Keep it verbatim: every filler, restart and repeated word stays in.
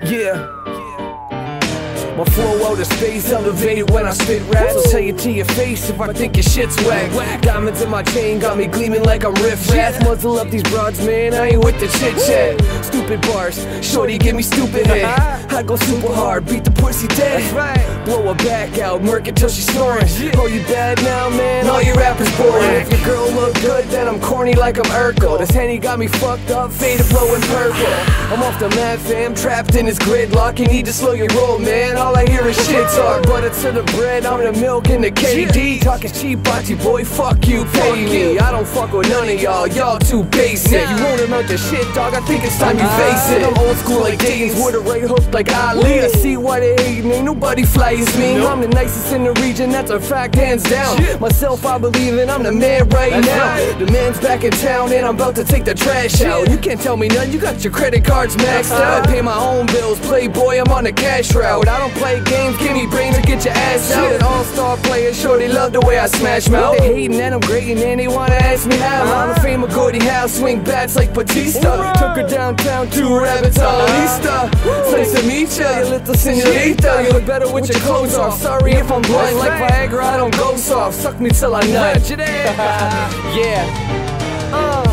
Yeah. My flow out of space, elevated when I spit raps. I'll tell you to your face if I think your shit's whack. Diamonds in my chain got me gleaming like I'm Riff Raff. Muzzle up these broads, man, I ain't with the chit chat. Stupid bars, shorty give me stupid head. I go super hard, beat the pussy dead. Blow her back out, murk it till she's snoring. Oh, you bad now, man, all your rappers boring. If your girl look good, then I'm corny like I'm Urkel. This Henny got me fucked up, faded blowing purple. I'm off the map, fam, trapped in this gridlock. You need to slow your roll, man. All I hear is shit talk. Butter to the bread, I'm the milk and the K D. Talking cheap, bocce boy, fuck you, pay me. I don't fuck with none of y'all, y'all too basic. You won't amount to shit, dog, I think it's time you face it. I'm old school like Dayton's with a right hook like Ali. I see why they hating, ain't nobody fly as me. I'm the nicest in the region, that's a fact, hands down. Myself, I believe in, I'm the man right now. The man's back in town and I'm about to take the trash out. You can't tell me nothing, you got your credit cards maxed out. Pay my own bills, playboy, I'm on the cash route. I don't play games, give me brains to get your ass out. All-star player, sure they love the way I smash mouth. They hating and I'm grating and they wanna ask me how. I'm a fame of Gordie Howe, swing bats like Batista. Took her downtown to Rabbits on Lista. It's nice to meet ya, you little senorita. You look better with your clothes off. Sorry if I'm blunt, like Viagra, I don't go soft. Suck me till I nut. Yeah. Uh.